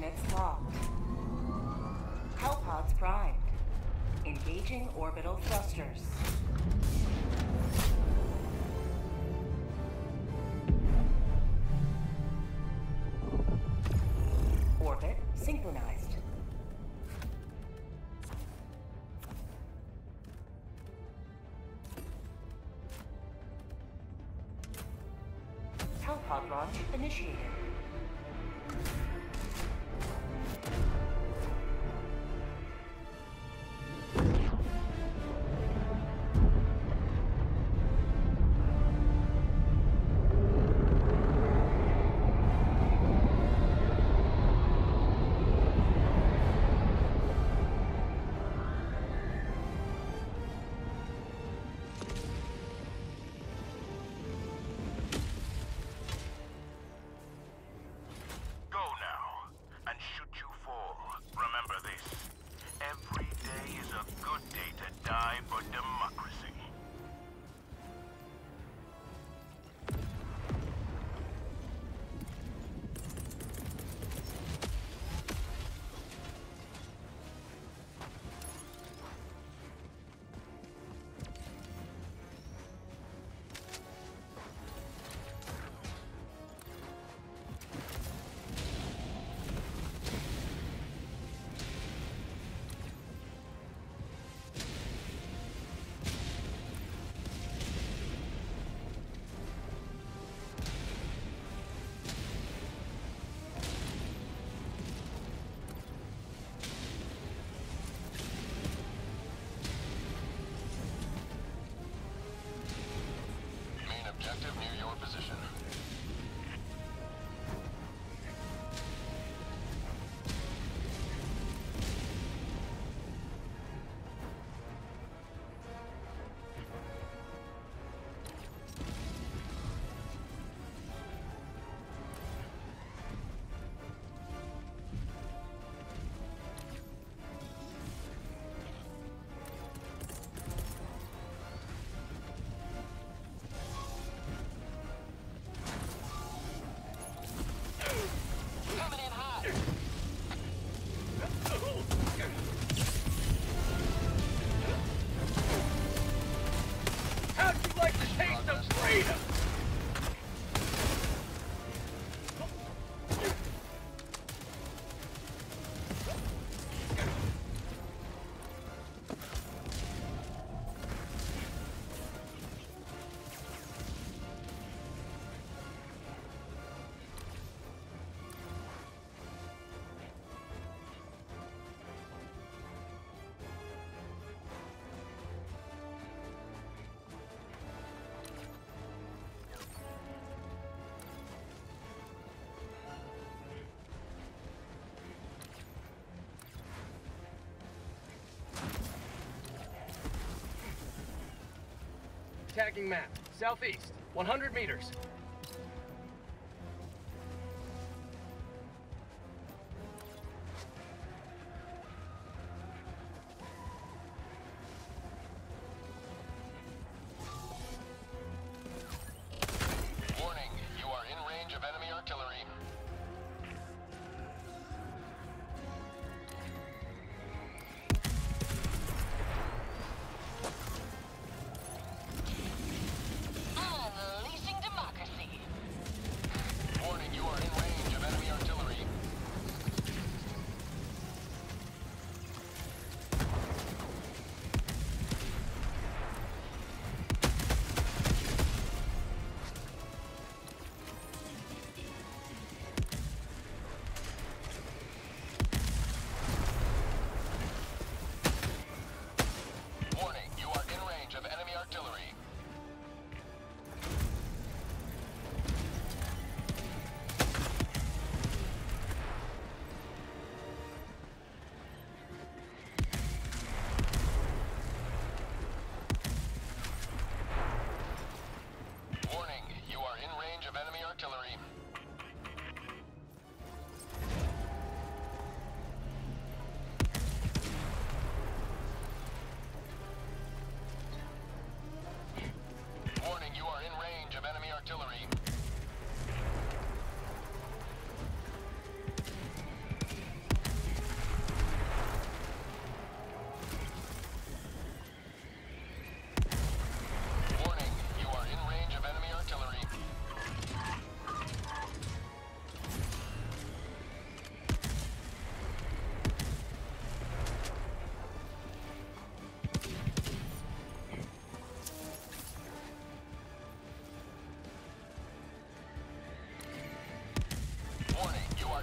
Coordinates locked. Hellpods primed. Engaging orbital thrusters. Orbit synchronized. Hellpod launch initiated. Objective near your position. Tagging map. Southeast. 100 meters. Warning, you are in range of enemy artillery. Unleashing democracy.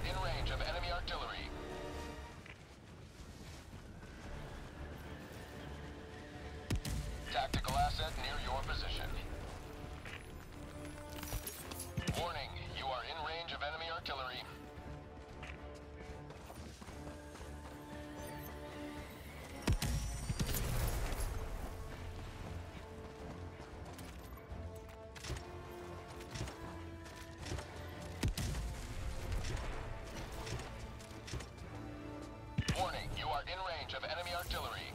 in range of enemy artillery. Tactical asset near your position. Warning, you are in range of enemy artillery. Warning, you are in range of enemy artillery.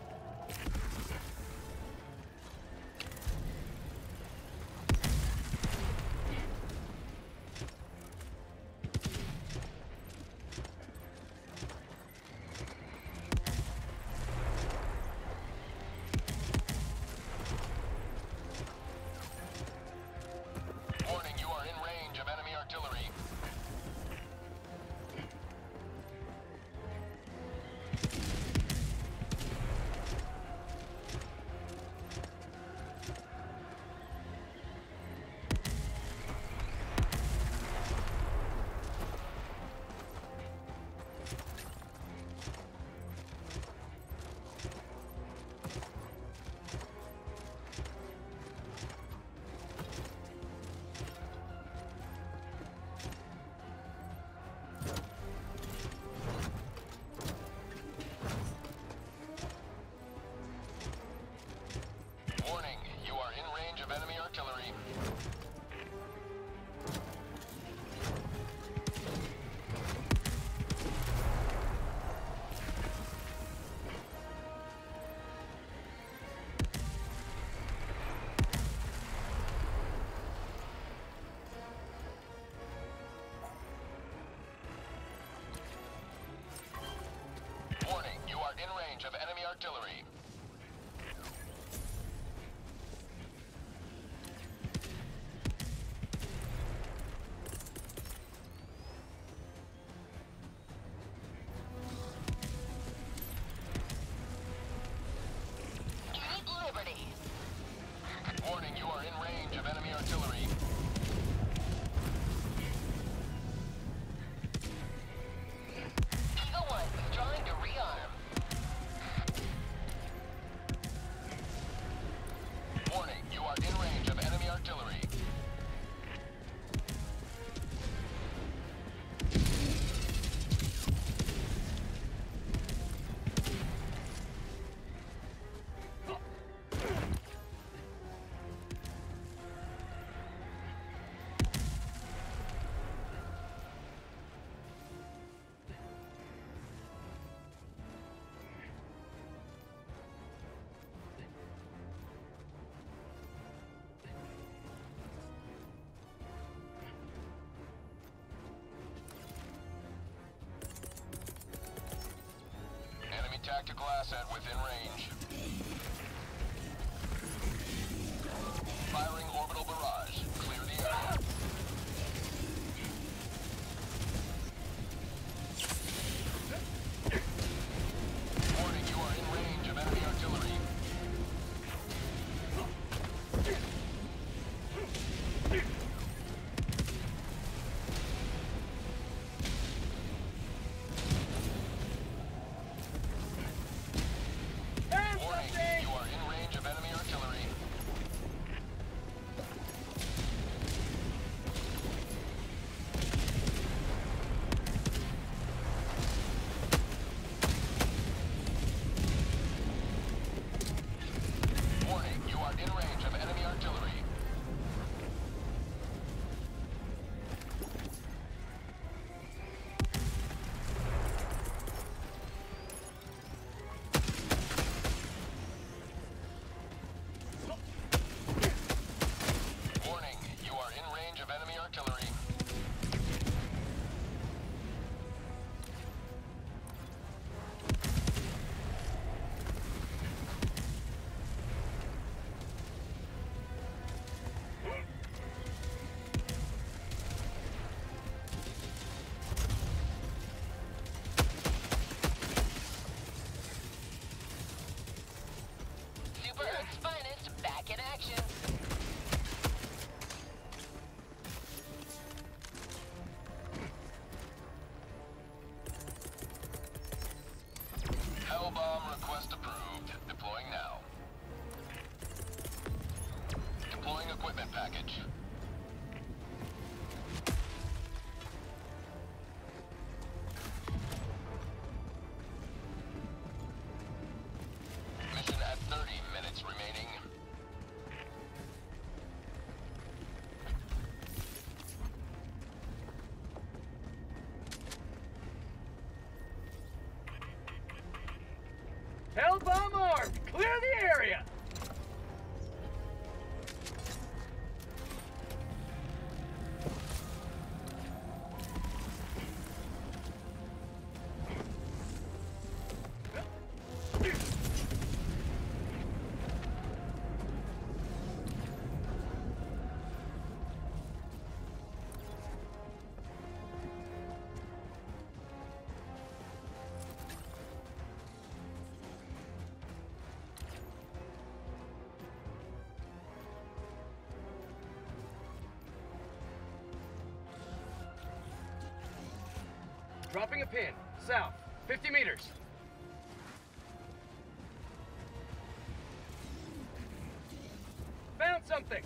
Warning, you are in range of enemy artillery. Warning, you are in range of enemy artillery. Warning, you are in range of enemy artillery. Liberty. Warning, you are in range of enemy artillery. Eagle 1 withdrawing to rearm. Warning, you are in range of enemy artillery. Enemy tactical asset within range. Firing orbital barrage. Clear the area. Warning, you are in range of enemy artillery. package. Mission at 30 minutes remaining. Hell bomb armed! Clear the area! Dropping a pin. South. 50 meters. Found something!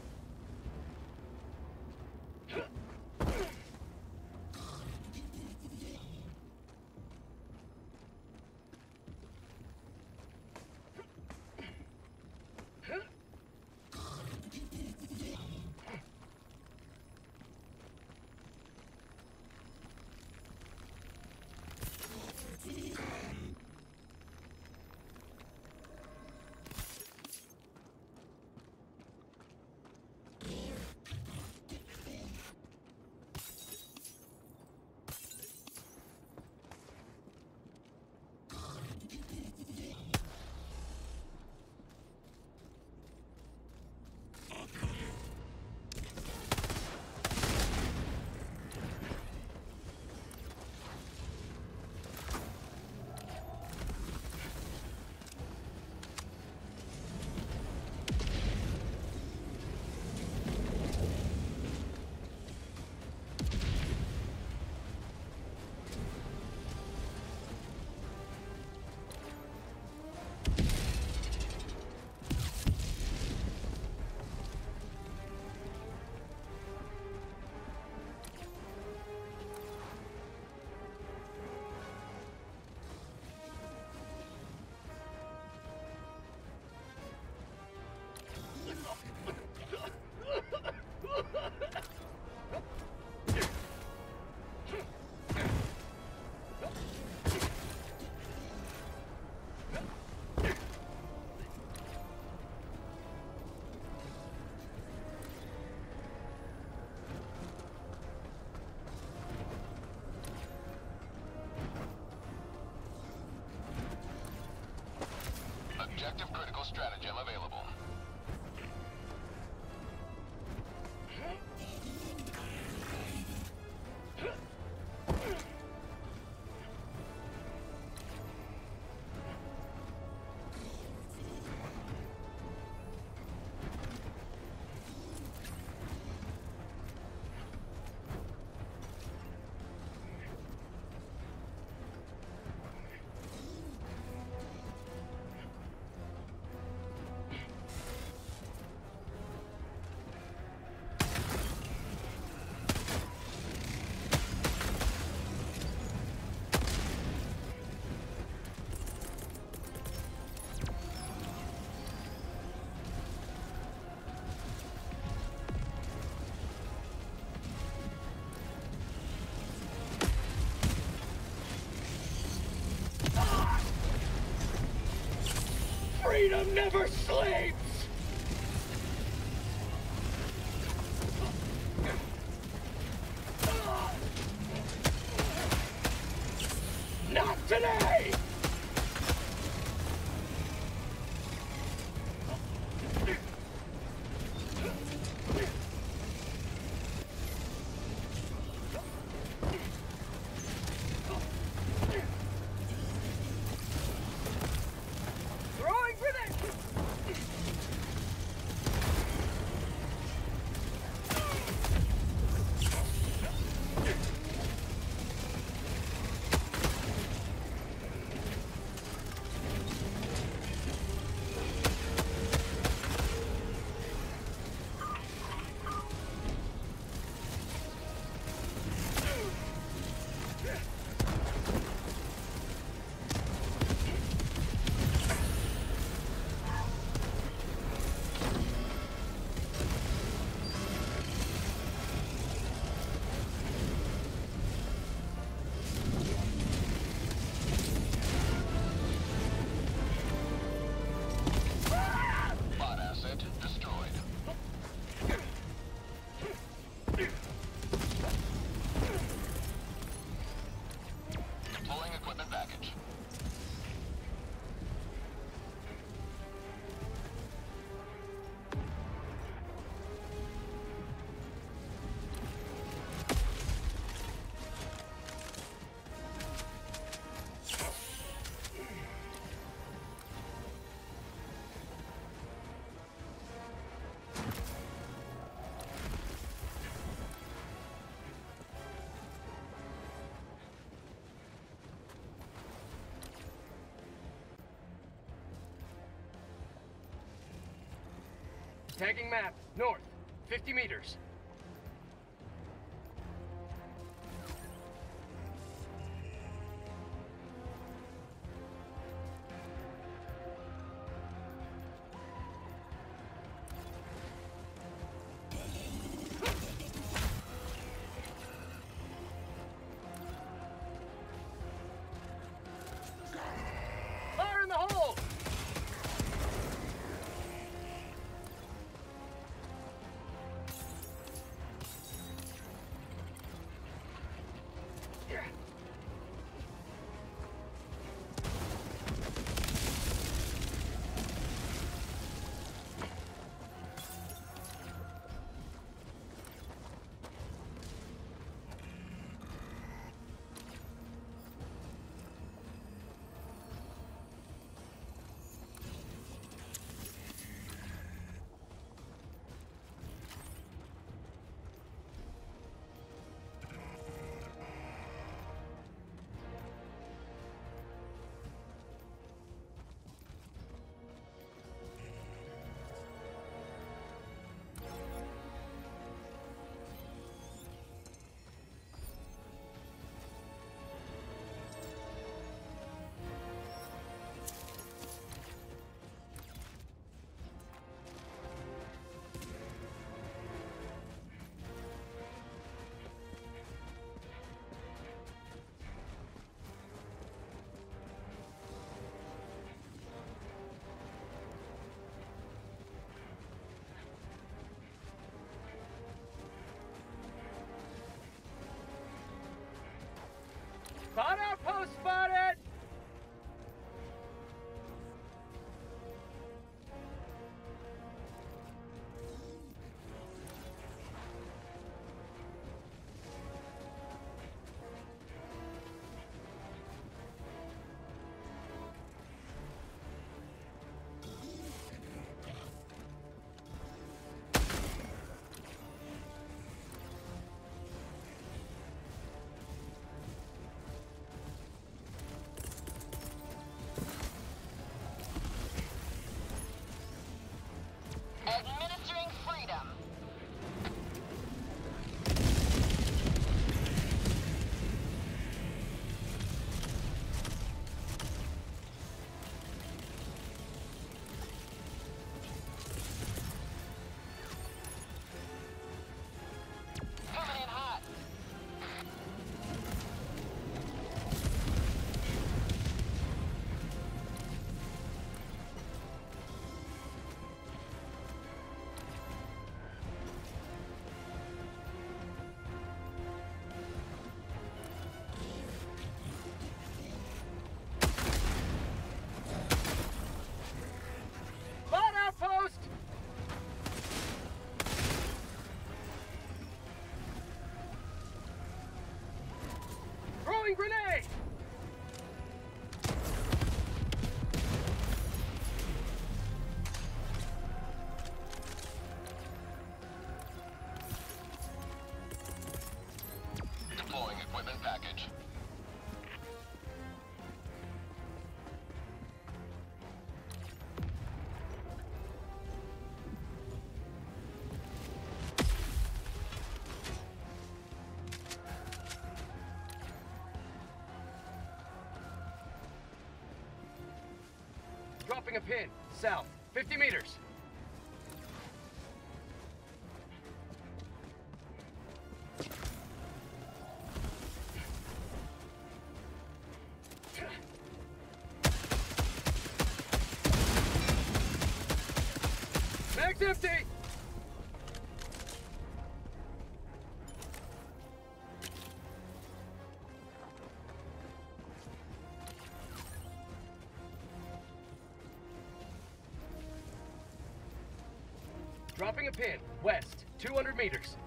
Objective critical stratagem available. Freedom never sleeps! Not today! Throwing grenade! Tagging map, north, 50 meters. Fire in the hole! Spot outpost spotted! Administering freedom. Coming in hot. Spot outpost! Throwing grenade! Deploying equipment package. Dropping a pin, south, 50 meters. Mag's empty! Dropping a pin, west, 200 meters.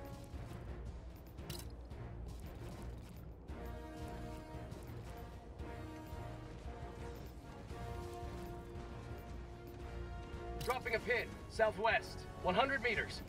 Dropping a pin, southwest, 100 meters.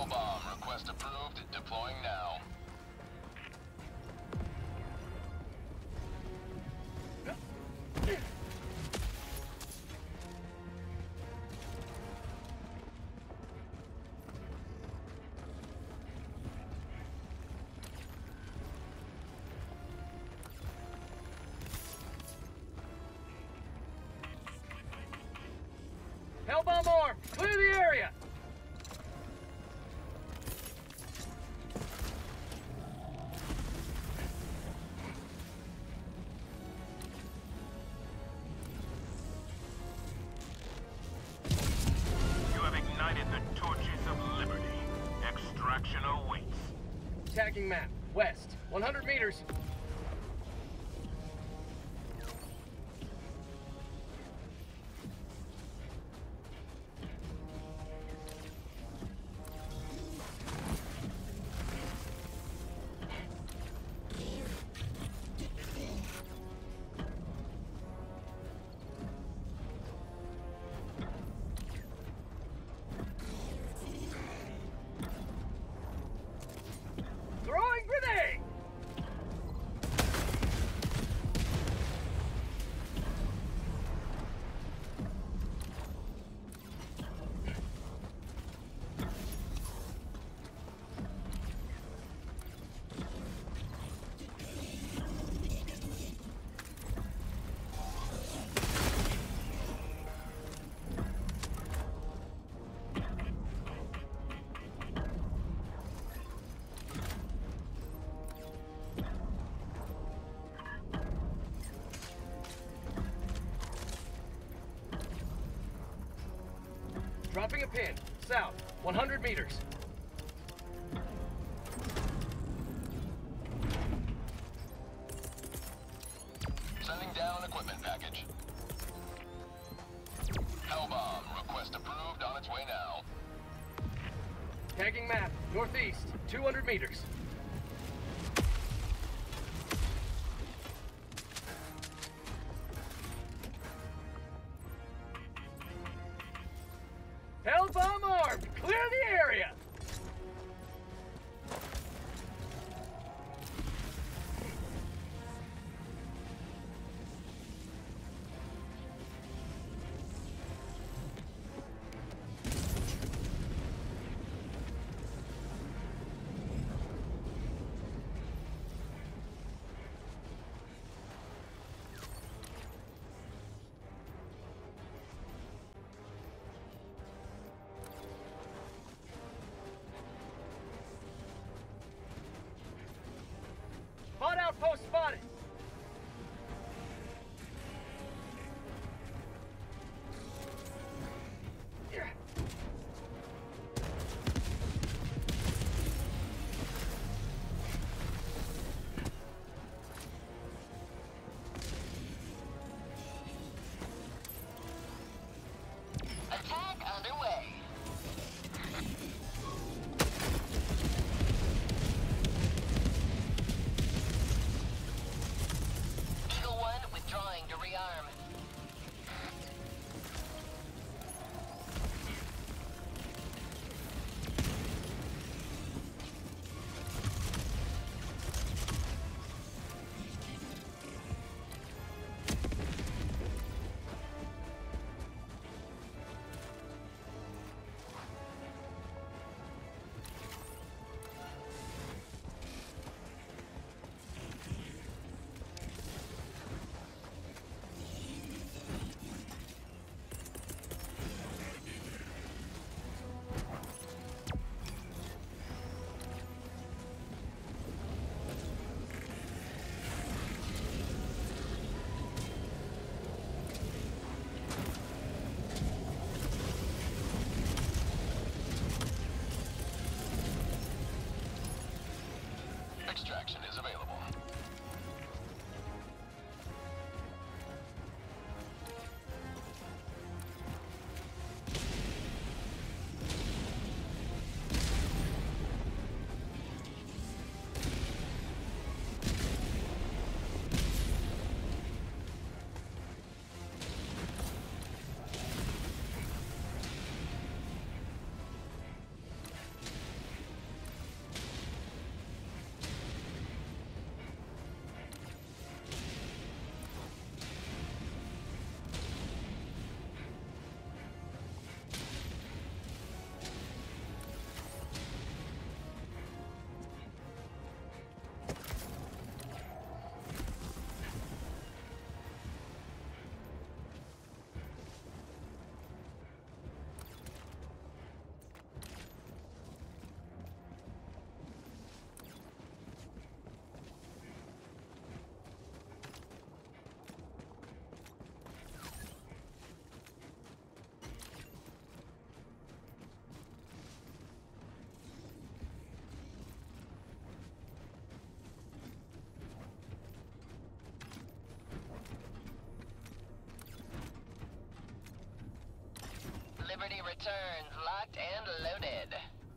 Hellbomb, request approved, deploying now. Hellbomb armed! Clear the area! You have ignited the torches of liberty. Extraction awaits. Tagging map. West. 100 meters. Throwing grenade! Dropping a pin. South. 100 meters. Sending down equipment package. Hellbomb, request approved, on its way now. Tagging map. Northeast. 200 meters. Hellbomb armed! Clear the area! Bot outpost spotted! Attack underway. Eagle 1 withdrawing to rearm. Extraction is available. returns, locked and loaded.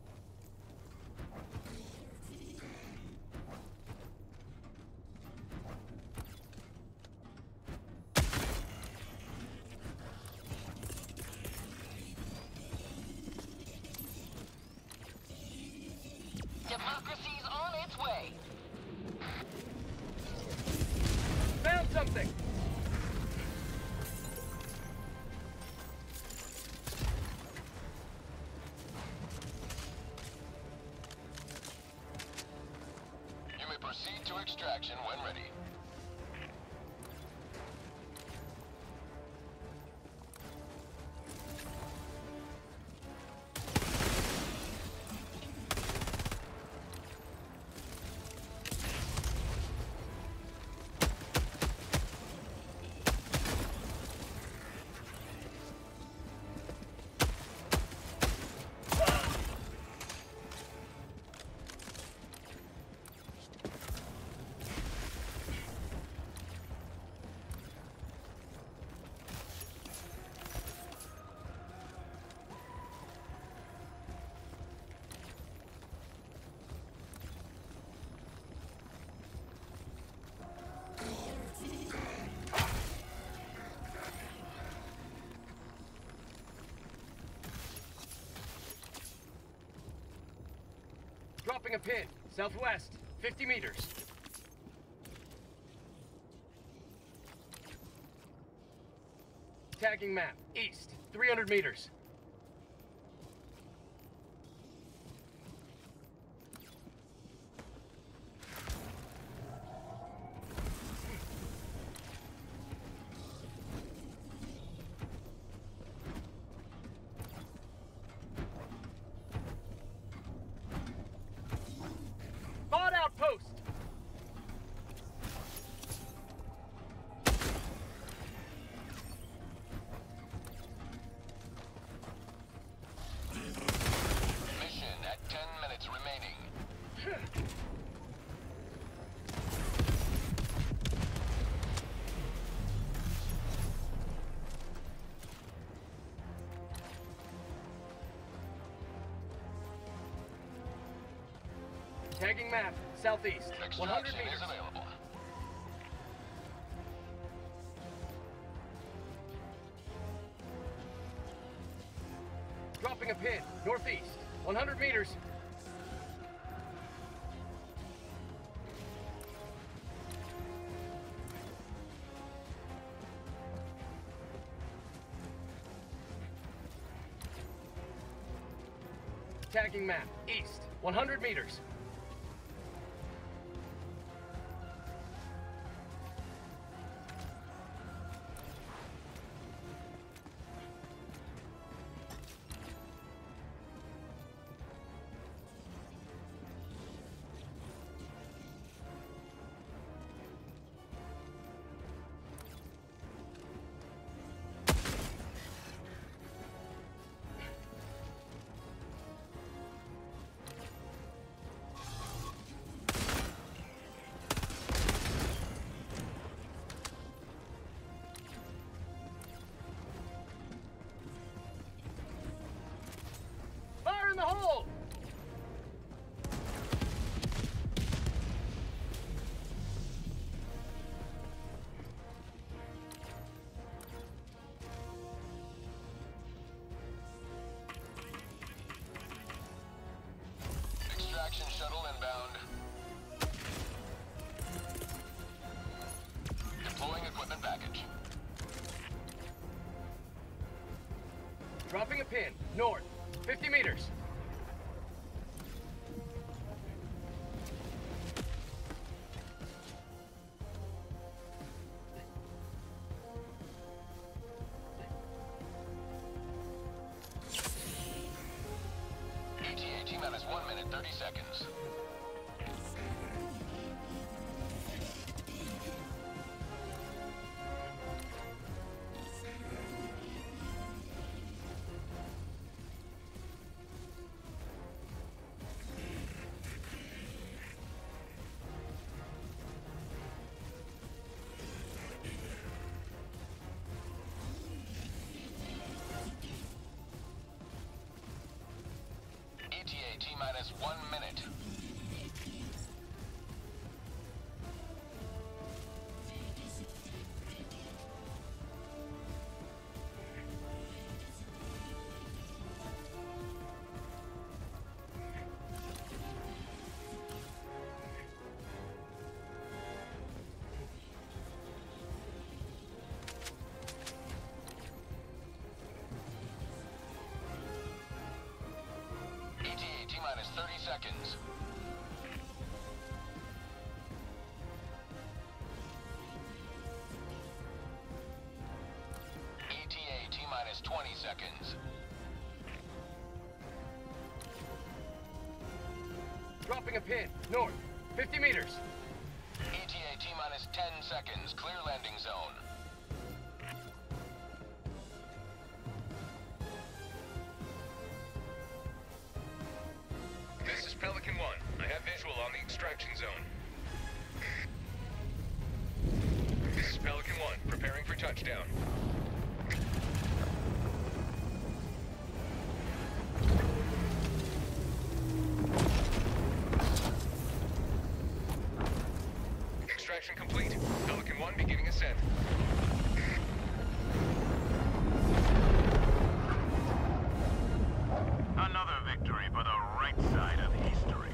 Democracy's on its way. Found something! You may proceed to extraction when ready. Dropping a pin. Southwest. 50 meters. Tagging map. East. 300 meters. Bot outpost! Mission at 10 minutes remaining. Tagging map. Southeast. 100 Extraction meters. is available. Dropping a pin. Northeast. 100 meters. Tagging map. East. 100 meters. Fire in the hole! Extraction shuttle inbound. Deploying equipment package. Dropping a pin. North. 50 meters. ETA T-minus 1 minute 30 seconds. seconds. ETA T-minus 20 seconds. Dropping a pin. North. 50 meters. ETA T-minus 10 seconds. Clear landing zone. This is Pelican 1. I have visual on the extraction zone. This is Pelican 1, preparing for touchdown. Extraction complete. Pelican 1 beginning ascent. Another victory for the right side of history.